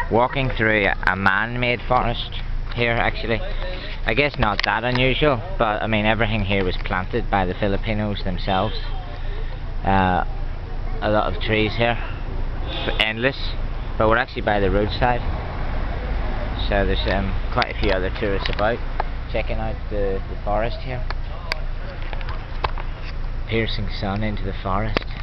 walking through a man-made forest here actually. I guess not that unusual, but I mean everything here was planted by the Filipinos themselves. A lot of trees here, endless, but we're actually by the roadside, so there's quite a few other tourists about checking out the forest here. Piercing sun into the forest.